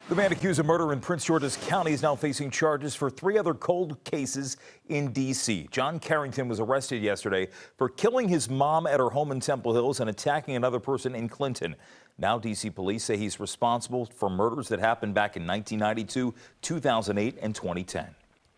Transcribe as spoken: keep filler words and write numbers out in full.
The man accused of murder in Prince George's County is now facing charges for three other cold cases in D C. John Carrington was arrested yesterday for killing his mom at her home in Temple Hills and attacking another person in Clinton. Now D C police say he's responsible for murders that happened back in nineteen ninety-two, two thousand eight, and twenty ten.